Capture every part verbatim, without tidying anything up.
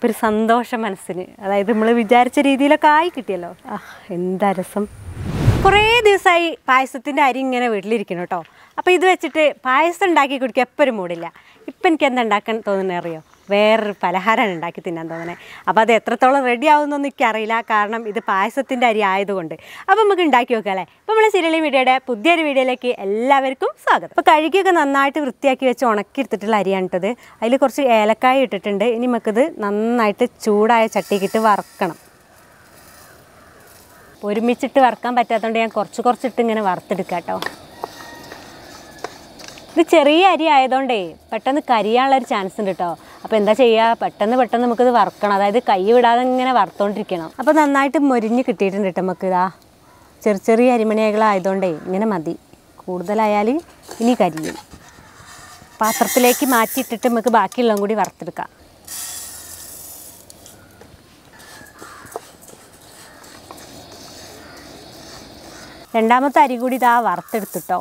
ഒരു സന്തോഷം മനസ്സിന്. അതായത് നമ്മൾ വിചാരിച്ച രീതിയിലൊക്കെ ആയി കിട്ടിയല്ലോ. ആ എന്താ രസം. കുറേ ദിവസമായി പായസത്തിൻ്റെ അരി ഇങ്ങനെ വീട്ടിലിരിക്കണം കേട്ടോ. അപ്പോൾ ഇത് വെച്ചിട്ട് പായസം ഉണ്ടാക്കി കുടിക്കാൻ എപ്പോഴും മൂടില്ല. ഇപ്പം എനിക്ക് എന്താ ഉണ്ടാക്കാൻ തോന്നുന്നത് അറിയോ? വേറൊരു പലഹാരമാണ് ഉണ്ടാക്കി തിന്നാൻ തോന്നണേ. അപ്പോൾ അത് എത്രത്തോളം റെഡി ആവുമെന്നൊന്നും എനിക്കറിയില്ല, കാരണം ഇത് പായസത്തിൻ്റെ അരി ആയതുകൊണ്ട്. അപ്പോൾ നമുക്ക് ഉണ്ടാക്കി നോക്കാം അല്ലേ. അപ്പോൾ നമ്മൾ സിരളി മീഡിയയുടെ പുതിയൊരു വീഡിയോയിലേക്ക് എല്ലാവർക്കും സ്വാഗതം. അപ്പോൾ കഴുകിയൊക്കെ നന്നായിട്ട് വൃത്തിയാക്കി വെച്ച് ഉണക്കി എടുത്തിട്ടുള്ള അരിയാണ് ഇട്ടത്. അതിൽ കുറച്ച് ഏലക്കായ ഇട്ടിട്ടുണ്ട്. ഇനി നമുക്കിത് നന്നായിട്ട് ചൂടായ ചട്ടിക്കിട്ട് വറുക്കണം. ഒരുമിച്ചിട്ട് വറുക്കാൻ പറ്റാത്തതുകൊണ്ട് ഞാൻ കുറച്ച് കുറച്ചിട്ട് ഇങ്ങനെ വറുത്തെടുക്കാം കേട്ടോ. ഇത് ചെറിയ അരി ആയതുകൊണ്ടേ പെട്ടെന്ന് കരിയാനുള്ളൊരു ചാൻസ് ഉണ്ട് കേട്ടോ. അപ്പോൾ എന്താ ചെയ്യുക, പെട്ടെന്ന് പെട്ടെന്ന് നമുക്കിത് വറുക്കണം. അതായത് കൈ വിടാതെ ഇങ്ങനെ വറുത്തോണ്ടിരിക്കണം. അപ്പോൾ നന്നായിട്ട് മൊരിഞ്ഞ് കിട്ടിയിട്ടുണ്ട് കേട്ടോ നമുക്ക്. ഇതാ ചെറിയ ചെറിയ അരിമണികളായതുകൊണ്ടേ ഇങ്ങനെ മതി. കൂടുതലായാൽ ഇനി കരിയും. പാത്രത്തിലേക്ക് മാറ്റിയിട്ടിട്ട് നമുക്ക് ബാക്കിയുള്ളതും കൂടി വറുത്തെടുക്കാം. രണ്ടാമത്തെ അരി കൂടി ഇതാ വറുത്തെടുത്തിട്ടോ.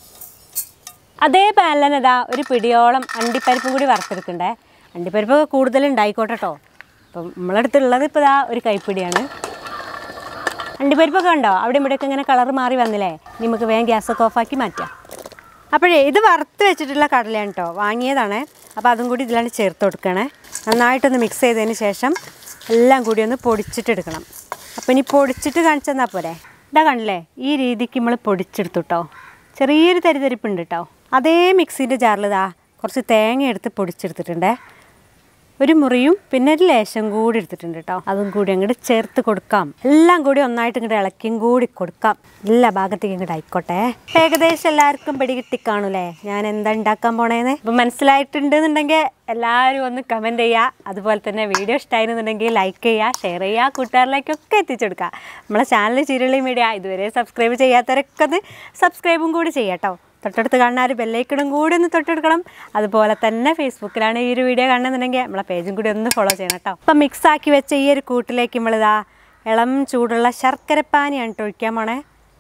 അതേ പാനിൽ തന്നെ ഇതാ ഒരു പിടിയോളം അണ്ടിപ്പരിപ്പും കൂടി വറുത്തെടുക്കണ്ടേ. അണ്ടിപ്പരിപ്പൊക്കെ കൂടുതൽ ഉണ്ടായിക്കോട്ടെ കേട്ടോ. അപ്പം നമ്മളടുത്തുള്ളത് ഇപ്പോൾ ഇതാ ഒരു കൈപ്പിടിയാണ്. അണ്ടിപ്പരിപ്പൊക്കെ ഉണ്ടോ അവിടെ ഇവിടെയൊക്കെ ഇങ്ങനെ കളർ മാറി വന്നില്ലേ. ഇനി നമുക്ക് വേഗം ഗ്യാസൊക്കെ ഓഫാക്കി മാറ്റാം. അപ്പോഴേ ഇത് വറുത്ത് വെച്ചിട്ടുള്ള കടലയാണ് കേട്ടോ, വാങ്ങിയതാണേ. അപ്പോൾ അതും കൂടി ഇതിലാണ് ചേർത്ത് കൊടുക്കണേ. നന്നായിട്ടൊന്ന് മിക്സ് ചെയ്തതിന് ശേഷം എല്ലാം കൂടി ഒന്ന് പൊടിച്ചിട്ടെടുക്കണം. അപ്പോൾ ഇനി പൊടിച്ചിട്ട് കാണിച്ചു തന്നാൽ പോരെ. ഇതാ കണ്ടില്ലേ, ഈ രീതിക്ക് നമ്മൾ പൊടിച്ചെടുത്തു കേട്ടോ. ചെറിയൊരു തരിതരിപ്പുണ്ട് കേട്ടോ. അതേ മിക്സിൻ്റെ ജാറിലിതാ കുറച്ച് തേങ്ങ എടുത്ത് പൊടിച്ചെടുത്തിട്ടുണ്ടേ. ഒരു മുറിയും പിന്നെ ഒരു ലേശം കൂടി എടുത്തിട്ടുണ്ട് കേട്ടോ. അതും കൂടി അങ്ങോട്ട് ചേർത്ത് കൊടുക്കാം. എല്ലാം കൂടി ഒന്നായിട്ട് ഇങ്ങോട്ട് ഇളക്കിയും കൂടി കൊടുക്കാം. എല്ലാ ഭാഗത്തേക്കും ഇങ്ങോട്ട് ആയിക്കോട്ടെ. ഏകദേശം എല്ലാവർക്കും പിടി കിട്ടിക്കാണൂലേ ഞാൻ എന്താ ഉണ്ടാക്കാൻ പോണേന്ന്. അപ്പം മനസ്സിലായിട്ടുണ്ടെന്നുണ്ടെങ്കിൽ എല്ലാവരും ഒന്ന് കമൻറ്റ് ചെയ്യുക. അതുപോലെ തന്നെ വീഡിയോ ഇഷ്ടമായിരുന്നുണ്ടെങ്കിൽ ലൈക്ക് ചെയ്യുക, ഷെയർ ചെയ്യുക, കൂട്ടുകാരിലേക്കൊക്കെ എത്തിച്ചെടുക്കുക. നമ്മളെ ചാനൽ സിരളി മീഡിയ ഇതുവരെ സബ്സ്ക്രൈബ് ചെയ്യാത്തവരൊക്കെ ഒന്ന് സബ്സ്ക്രൈബും കൂടി ചെയ്യാം കേട്ടോ. തൊട്ടടുത്ത് കാണുന്ന ഒരു ബെല്ലൈക്കണും കൂടി ഒന്ന് തൊട്ടെടുക്കണം. അതുപോലെ തന്നെ ഫേസ്ബുക്കിലാണ് ഈ ഒരു വീഡിയോ കാണുന്നുണ്ടെങ്കിൽ നമ്മളെ പേജും കൂടി ഒന്ന് ഫോളോ ചെയ്യണം കേട്ടോ. അപ്പം മിക്സാക്കി വെച്ച ഈ ഒരു കൂട്ടിലേക്ക് നമ്മളിതാ ഇളം ചൂടുള്ള ശർക്കരപ്പാനിയാണ് കേട്ടോ ഒഴിക്കാൻ പോണേ.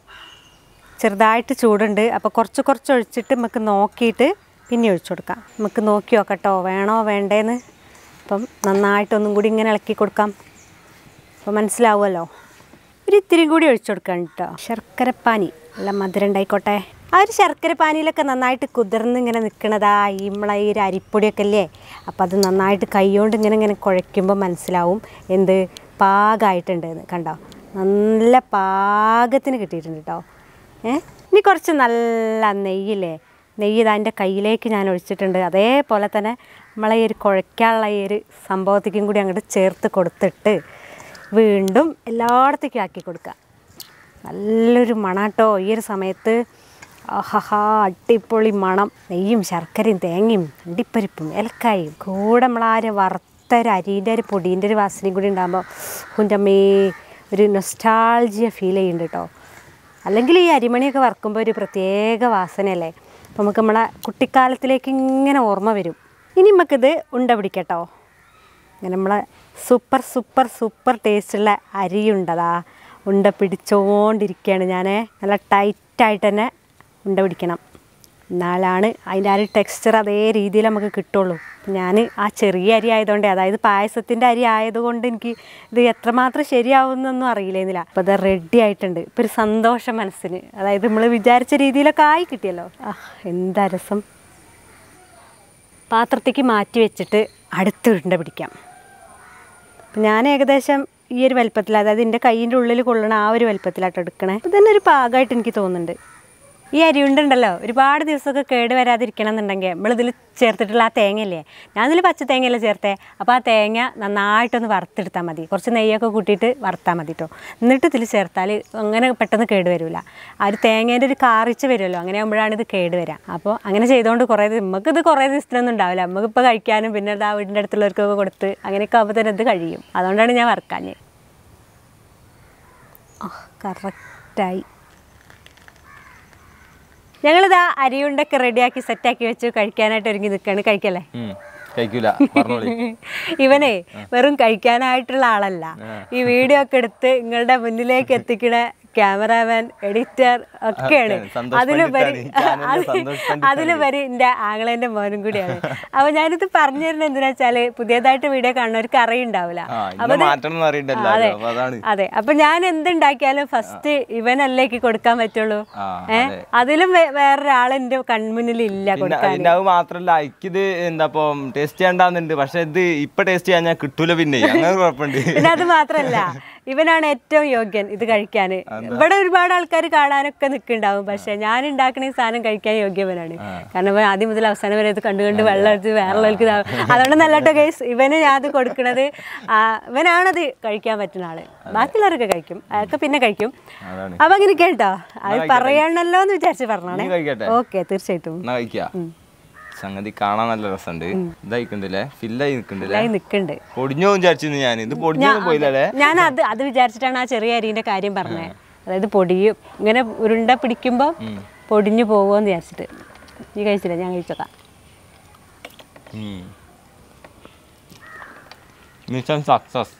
ചെറുതായിട്ട് ചൂടുണ്ട്. അപ്പോൾ കുറച്ച് കുറച്ച് ഒഴിച്ചിട്ട് നമുക്ക് നോക്കിയിട്ട് പിന്നെ ഒഴിച്ചു കൊടുക്കാം. നമുക്ക് നോക്കി നോക്കട്ടോ വേണോ വേണ്ടേന്ന്. അപ്പം നന്നായിട്ടൊന്നും കൂടി ഇങ്ങനെ ഇളക്കി കൊടുക്കാം. അപ്പോൾ മനസ്സിലാവുമല്ലോ. ഒരു ഇത്തിരി കൂടി ഒഴിച്ചു കൊടുക്കാം കേട്ടോ. ശർക്കരപ്പാനി നല്ല മധുരം ഉണ്ടായിക്കോട്ടെ. ആ ഒരു ശർക്കര പാനിയിലൊക്കെ നന്നായിട്ട് കുതിർന്ന് ഇങ്ങനെ നിൽക്കണതാ ഈ നമ്മളെ ഈ ഒരു അരിപ്പൊടിയൊക്കെ അല്ലേ. അപ്പോൾ അത് നന്നായിട്ട് കൈകൊണ്ട് ഇങ്ങനെ ഇങ്ങനെ കുഴയ്ക്കുമ്പോൾ മനസ്സിലാവും എന്ത് പാകമായിട്ടുണ്ടെന്ന്. കണ്ടോ, നല്ല പാകത്തിന് കിട്ടിയിട്ടുണ്ട് കേട്ടോ. ഏഹ് ഇനി കുറച്ച് നല്ല നെയ്യില്ലേ, നെയ്യ് ഇതാൻ്റെ കയ്യിലേക്ക് ഞാൻ ഒഴിച്ചിട്ടുണ്ട്. അതേപോലെ തന്നെ നമ്മളെ ഈ ഒരു കുഴയ്ക്കാനുള്ള ഈ ഒരു സംഭവത്തേക്കും കൂടി അങ്ങോട്ട് ചേർത്ത് കൊടുത്തിട്ട് വീണ്ടും എല്ലായിടത്തേക്കും ആക്കി കൊടുക്കുക. നല്ലൊരു മണാട്ടോ ഈ ഒരു സമയത്ത്. ആഹാ അടിപൊളി മണം. നെയ്യും ശർക്കരയും തേങ്ങയും അണ്ടിപ്പരിപ്പും ഏലക്കായും കൂടെ നമ്മളാരും വറുത്ത ഒരു അരിൻ്റെ ഒരു പൊടീൻ്റെ ഒരു വാസനയും കൂടി ഉണ്ടാകുമ്പോൾ എൻ്റെ അമ്മേ ഒരു നൊസ്റ്റാൾജിയ ഫീൽ ചെയ്യുന്നുണ്ട് കേട്ടോ. അല്ലെങ്കിൽ ഈ അരിമണിയൊക്കെ വറുക്കുമ്പോൾ ഒരു പ്രത്യേക വാസനയല്ലേ. അപ്പോൾ നമുക്ക് നമ്മളെ കുട്ടിക്കാലത്തിലേക്ക് ഇങ്ങനെ ഓർമ്മ വരും. ഇനി നമുക്കിത് ഉണ്ട പിടിക്കട്ടോ. അങ്ങനെ നമ്മളെ സൂപ്പർ സൂപ്പർ സൂപ്പർ ടേസ്റ്റുള്ള അരിയുണ്ടതാ ഉണ്ട പിടിച്ചുകൊണ്ടിരിക്കുകയാണ് ഞാൻ. നല്ല ടൈറ്റായിട്ട് തന്നെ ഉണ്ട പിടിക്കണം, എന്നാലാണ് അതിൻ്റെ ആ ഒരു ടെക്സ്ചർ അതേ രീതിയിൽ നമുക്ക് കിട്ടുള്ളൂ. ഞാൻ ആ ചെറിയ അരി ആയതുകൊണ്ട്, അതായത് പായസത്തിൻ്റെ അരി ആയതുകൊണ്ട് എനിക്ക് ഇത് എത്രമാത്രം ശരിയാവുമെന്നൊന്നും അറിയില്ലെന്നില്ല. അപ്പോൾ അത് റെഡി ആയിട്ടുണ്ട്. ഇപ്പോൾ ഒരു സന്തോഷം മനസ്സിന്. അതായത് നമ്മൾ വിചാരിച്ച രീതിയിലൊക്കെ ആയി കിട്ടിയല്ലോ. ആ എന്താ രസം. പാത്രത്തേക്ക് മാറ്റി വെച്ചിട്ട് അടുത്ത് ഉരുണ്ട പിടിക്കാം. ഞാൻ ഏകദേശം ഈ ഒരു വലുപ്പത്തിൽ, അതായത് എൻ്റെ കയ്യിൻ്റെ ഉള്ളിൽ കൊള്ളണ ആ ഒരു വലുപ്പത്തിലാട്ടോ എടുക്കണേ. ഇത് തന്നെ ഒരു പാകമായിട്ട് എനിക്ക് തോന്നുന്നുണ്ട്. ഈ അരിയുണ്ടല്ലോ ഒരുപാട് ദിവസമൊക്കെ കേട് വരാതിരിക്കണം എന്നുണ്ടെങ്കിൽ നമ്മളിതിൽ ചേർത്തിട്ടുള്ള ആ തേങ്ങയല്ലേ, ഞാനിതിൽ പച്ച തേങ്ങയല്ലേ ചേർത്തേ. അപ്പോൾ ആ തേങ്ങ നന്നായിട്ടൊന്ന് വറുത്തെടുത്താൽ മതി. കുറച്ച് നെയ്യൊക്കെ കൂട്ടിയിട്ട് വറുത്താൽ മതി കേട്ടോ. എന്നിട്ട് ഇതിൽ ചേർത്താൽ അങ്ങനെ പെട്ടെന്ന് കേട് വരില്ല. ആ ഒരു തേങ്ങേൻ്റെ ഒരു കാറിച്ച് വരുമല്ലോ, അങ്ങനെ ആകുമ്പോഴാണ് ഇത് കേട് വരാം. അപ്പോൾ അങ്ങനെ ചെയ്തുകൊണ്ട് കുറേ നമുക്കിത് കുറേ ദിവസത്തിനൊന്നും ഉണ്ടാവില്ല. നമുക്കിപ്പോൾ കഴിക്കാനും പിന്നെ ആ വീടിൻ്റെ അടുത്തുള്ളവർക്കൊക്കെ കൊടുത്ത് അങ്ങനെയൊക്കെ ആകുമ്പോൾ തന്നെ ഇത് കഴിയും. അതുകൊണ്ടാണ് ഞാൻ വറുക്കാഞ്ഞ്. ഓ കറക്റ്റായി. ഞങ്ങളിതാ അരിയുണ്ടൊക്കെ റെഡിയാക്കി സെറ്റാക്കി വെച്ച് കഴിക്കാനായിട്ട് ഒരുങ്ങി നിൽക്കുകയാണ്. കഴിക്കല്ലേ? ഇവനെ വെറും കഴിക്കാനായിട്ടുള്ള ആളല്ല, ഈ വീഡിയോ ഒക്കെ എടുത്ത് നിങ്ങളുടെ മുന്നിലേക്ക് എത്തിക്കണ ക്യാമറാമാൻ എഡിറ്റർ ഒക്കെയാണ്. അതിലുപരി അതിലുപരി എൻ്റെ ആങ്ങളേൻ്റെ മോനും കൂടിയാണ്. അപ്പോൾ ഞാനിത് പറഞ്ഞു തരുന്നത് എന്തിനാ വെച്ചാൽ പുതിയതായിട്ട് വീഡിയോ കാണുന്നവർക്ക് അറിയുണ്ടാവില്ല. അതെ അതെ അപ്പൊ ഞാൻ എന്തുണ്ടാക്കിയാലും ഫസ്റ്റ് ഇവനല്ലേക്ക് കൊടുക്കാൻ പറ്റുള്ളൂ. ഏഹ് അതിലും വേറൊരാൾ എൻ്റെ കൺമുന്നിൽ ഇല്ല കൊടുക്കാൻ. മാത്രല്ല എനിക്കിത് എന്താ ടേസ്റ്റ് ചെയ്യണ്ടാന്നുണ്ട്, പക്ഷെ ഇത് ഇപ്പൊ ടേസ്റ്റ് ചെയ്യാൻ ഞാൻ കിട്ടൂല. പിന്നെ അങ്ങനെ കുഴപ്പമുണ്ട്. പിന്നെ അത് മാത്രല്ല ഇവനാണ് ഏറ്റവും യോഗ്യൻ ഇത് കഴിക്കാൻ. ഇവിടെ ഒരുപാട് ആൾക്കാർ കാണാനൊക്കെ നിൽക്കുന്നുണ്ടാവും, പക്ഷെ ഞാൻ ഉണ്ടാക്കുന്ന ഈ സാധനം കഴിക്കാൻ യോഗ്യവനാണ്. കാരണം ഇവൻ ആദ്യം മുതൽ അവസാനം വരെ ഇത് കണ്ടു കണ്ട് വെള്ളം എടുത്ത് വേറെ അതുകൊണ്ട് നല്ലട്ടോ ഗൈസ് ഇവന് ഞാൻ അത് കൊടുക്കണത്. ഇവനാണത് കഴിക്കാൻ പറ്റുന്ന ആള്. ബാക്കിയുള്ളവരൊക്കെ കഴിക്കും, അതൊക്കെ പിന്നെ കഴിക്കും. അപ്പൊ അങ്ങനെ കേട്ടോ അത് പറയണല്ലോ എന്ന് വിചാരിച്ച് പറഞ്ഞാണേ. ഓക്കെ തീർച്ചയായിട്ടും സംഗതി കാണാൻ നല്ല രസമുണ്ട്. ഇതായിക്കണ്ടല്ലേ ഫില്ലായി നിക്കണ്ടല്ലേ പൊടിഞ്ഞോ വിചാരിച്ചിരുന്നു ഞാൻ. ഇത് പൊടിഞ്ഞോ പോയില്ലേ? ഞാൻ അത് അത് വിചാരിച്ചിട്ടാണ് ആ ചെറിയ അരിന്റെ കാര്യം പറഞ്ഞത്. അതായത് പൊടിയും ഇങ്ങനെ ഉരുണ്ട പിടിക്കുമ്പോ പൊടിഞ്ഞു പോവോന്ന് വിചാരിച്ചിട്ട്. നീ കഴിച്ചില്ല? ഞാൻ കഴിച്ചോക്കാം. മിഷൻ സക്സസ്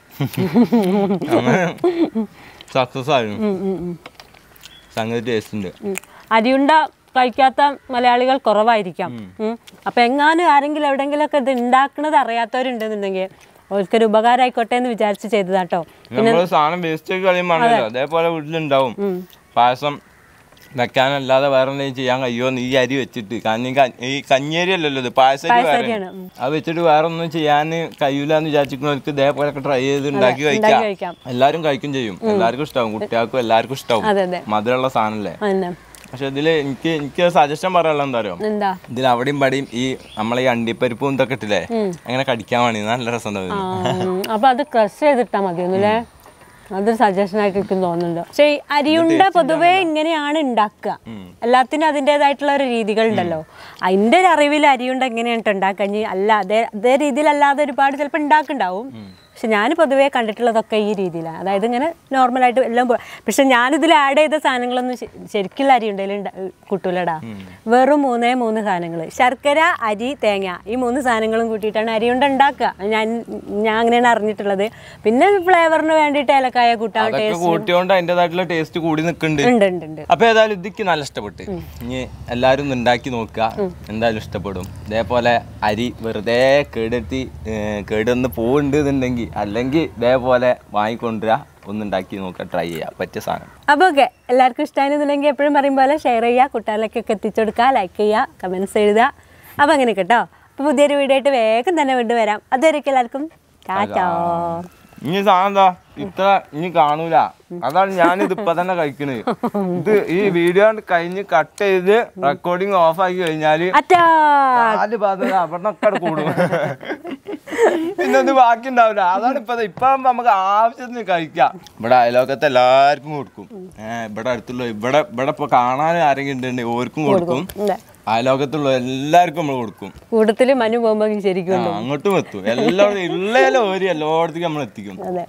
സക്സസ് ആയിരുന്നു. സംഗതി ടേസ്റ്റ് ഉണ്ട്. അരിയുണ്ട കഴിക്കാത്ത മലയാളികൾ കുറവായിരിക്കാം. അപ്പൊ എങ്ങാനും ആരെങ്കിലും എവിടെങ്കിലും ഒക്കെ ഇത് ഉണ്ടാക്കുന്നത് അറിയാത്തവരുണ്ടെന്നുണ്ടെങ്കിൽ അവർക്കൊരു ഉപകാരം ആയിക്കോട്ടെ എന്ന് വിചാരിച്ച് ചെയ്തതാട്ടോ. സാധനം വേസ്റ്റ് കളിയുമ്പോഴല്ലോ അതേപോലെ വീട്ടിലുണ്ടാവും. പായസം വെക്കാനല്ലാതെ വേറെ എന്തെങ്കിലും ചെയ്യാൻ കഴിയുമോ ഈ അരി വെച്ചിട്ട്? കാരണം ഈ കഞ്ഞേരി അല്ലല്ലോ ഇത്, പായസം അത് വെച്ചിട്ട് വേറെ ഒന്നും ചെയ്യാൻ കഴിയൂല എന്ന് വിചാരിച്ചിരിക്കുന്നവർക്ക് ഇതേപോലൊക്കെ ട്രൈ ചെയ്ത് ഉണ്ടാക്കി കഴിക്കാം. എല്ലാവരും കഴിക്കും ചെയ്യും, എല്ലാവർക്കും ഇഷ്ടമാവും, കുട്ടികൾക്കും എല്ലാവർക്കും ഇഷ്ടമാവും. മധുരമുള്ള സാധനല്ലേ. പക്ഷെ ഇതില് എനിക്ക് എനിക്ക് സജഷൻ പറയാനുള്ള എന്താ അറിയോ, ഇതിൽ അവിടെയും പടിയും ഈ നമ്മളെ ഈ അണ്ടിപ്പരിപ്പും ഇതൊക്കെ ഇട്ടില്ലേ അങ്ങനെ കടിക്കാൻ വേണ്ടി നല്ല രസം ഉണ്ടാവും. അപ്പൊ അത് ക്രഷ് ചെയ്തിട്ടാ മതിയൊന്നുല്ലേ? അതൊരു സജഷൻ ആയിട്ട് എനിക്ക് തോന്നുന്നുണ്ട്. പക്ഷെ ഈ അരിയുണ്ട പൊതുവേ ഇങ്ങനെയാണ് ഉണ്ടാക്കുക. എല്ലാത്തിനും അതിൻ്റെതായിട്ടുള്ള ഒരു രീതികളുണ്ടല്ലോ. അതിൻ്റെ ഒരു അറിവിൽ അരിയുണ്ട എങ്ങനെയാണ് ഉണ്ടാക്കുക. അല്ല അതേ അതേ രീതിയിലല്ലാതെ ഒരുപാട് ചിലപ്പോൾ ഉണ്ടാക്കുന്നുണ്ടാവും. പക്ഷെ ഞാൻ പൊതുവേ കണ്ടിട്ടുള്ളതൊക്കെ ഈ രീതിയിലാണ്. അതായത് ഇങ്ങനെ നോർമലായിട്ട് എല്ലാം. പക്ഷെ ഞാനിതിൽ ആഡ് ചെയ്ത സാധനങ്ങളൊന്നും ശരിക്കുള്ള അരി ഉണ്ടെങ്കിൽ കൂട്ടൂലടാ. വെറും മൂന്നേ മൂന്ന് സാധനങ്ങൾ, ശർക്കര, അരി, തേങ്ങ, ഈ മൂന്ന് സാധനങ്ങളും കൂട്ടിയിട്ടാണ് അരി കൊണ്ട് ഉണ്ടാക്കുക. ഞാൻ ഞാൻ അങ്ങനെയാണ് അറിഞ്ഞിട്ടുള്ളത്. പിന്നെ ഫ്ലേവറിന് വേണ്ടിയിട്ട് ഏലക്കായ കൂട്ടാൻ ടേസ്റ്റ് കൂടി നിൽക്കുന്നുണ്ട്. അപ്പൊ ഏതായാലും ഇതിക്ക് നല്ല ഇഷ്ടപ്പെട്ട്. ഇനി എല്ലാവരും ഒന്ന് ഉണ്ടാക്കി നോക്കുക, എന്തായാലും ഇഷ്ടപ്പെടും. ഇതേപോലെ അരി വെറുതെ കേടെത്തി കേടൊന്ന് പോകുന്നുണ്ട് എന്നുണ്ടെങ്കിൽ അല്ലെങ്കിൽ ഇതേപോലെ വാങ്ങിക്കൊണ്ടുവരാ, ഒന്നുണ്ടാക്കി നോക്കുക, ട്രൈ ചെയ്യുക, പറ്റിയ സാധനം. അപ്പോൾ ഓക്കെ, എല്ലാവർക്കും ഇഷ്ടമായിരുന്നുണ്ടെങ്കിൽ എപ്പോഴും പറയും പോലെ ഷെയർ ചെയ്യുക, കൂട്ടുകാരിലേക്കൊക്കെ എത്തിച്ചു കൊടുക്കുക, ലൈക്ക് ചെയ്യുക, കമൻറ്റ്സ് എഴുതുക. അപ്പോൾ അങ്ങനെ കേട്ടോ. അപ്പോൾ പുതിയൊരു വീഡിയോ ആയിട്ട് വേഗം തന്നെ വീണ്ടും വരാം. അതുവരെയൊക്കെ എല്ലാവർക്കും ടാറ്റാ. ഇനി സാധനം ഇത്ര ഇനി കാണൂല, അതാണ് ഞാനിത് ഇപ്പൊ തന്നെ കഴിക്കണത്. ഇത് ഈ വീഡിയോ കഴിഞ്ഞ് കട്ട് ചെയ്ത് റെക്കോർഡിങ് ഓഫ് ആക്കി കഴിഞ്ഞാല് നാല് ഭാഗത്ത് അവിടൊക്കെ കൂടും, പിന്നെ ഒന്നും ബാക്കി ഉണ്ടാവില്ല. അതാണ് ഇപ്പൊ ഇപ്പൊ നമുക്ക് ആവശ്യത്തിന് കഴിക്കാം. ഇവിടെ അയലോക്കത്തെ എല്ലാവർക്കും കൊടുക്കും. ഏഹ് ഇവിടെ അടുത്തുള്ള ഇവിടെ ഇവിടെ ഇപ്പൊ കാണാൻ ആരെങ്കിലും ഉണ്ടെങ്കിൽ ഓർക്കും കൊടുക്കും. അയലോകത്തുള്ള എല്ലാവർക്കും നമ്മൾ കൊടുക്കും. കൂട്ടത്തില് മനു പോകുമ്പോ ശരിക്കും അങ്ങോട്ടും എത്തും. എല്ലാവരും ഉള്ള ഓരി എല്ലായിടത്തേക്കും നമ്മൾ എത്തിക്കും.